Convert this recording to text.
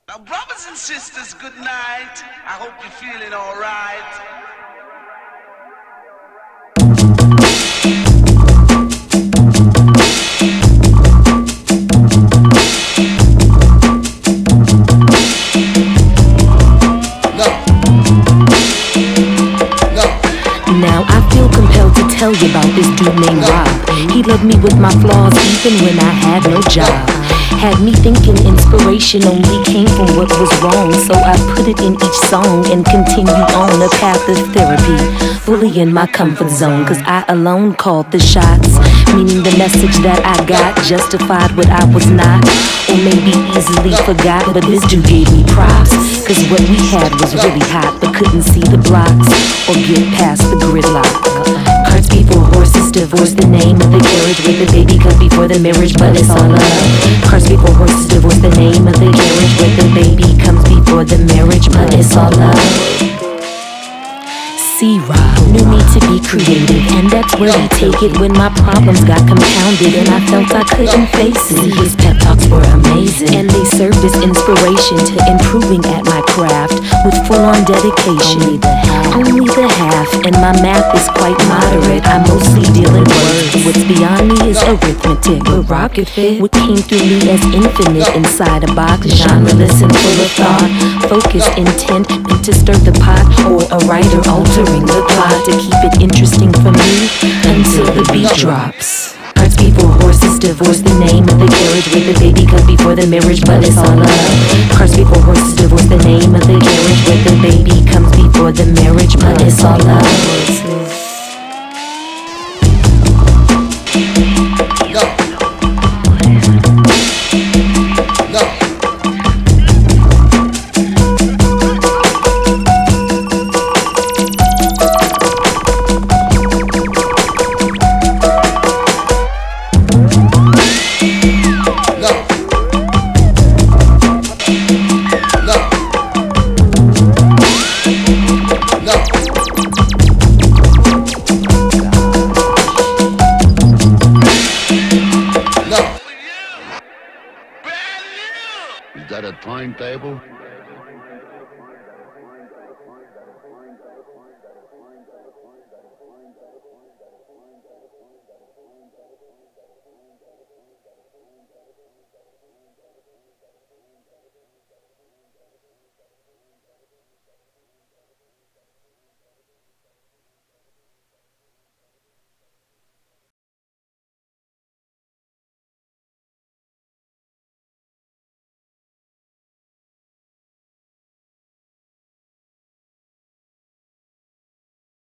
Now, brothers and sisters, good night. I hope you're feeling all right. Now I feel compelled to tell you about this dude named Rob. He loved me with my flaws even when I had no job. Had me thinking inspiration only came from what was wrong, so I put it in each song and continued on a path of therapy, fully in my comfort zone, cause I alone called the shots, meaning the message that I got justified what I was not, or maybe easily forgot, but this dude gave me props, cause what we had was really hot, but couldn't see the blocks, or get past the gridlock. Cards before horses, divorce the name of the carriage with the baby cut before the marriage, but it's all love. Cards before horses, divorce the name of the carriage with the baby comes before the marriage, but it's all love. C-Rob knew me to be creative, and that's where he take it when my problems got compounded and I felt I couldn't face it. His pep talks were amazing, and they served as inspiration to improving at my craft with full-on dedication. Only the half, and my math is quite moderate. I mostly deal in words. What's beyond me is arithmetic, but rocket fit what came through me as infinite inside a box, genreless and full of thought, focused intent meant to stir the pot, or a writer altering the plot to keep it interesting for me until the beat drops. Cards before horses, divorce the name of the carriage with the baby cut before the marriage, but it's all love. Cards before horses, divorce the name of the carriage with the baby comes before the marriage, but it's all love. Is that a timetable?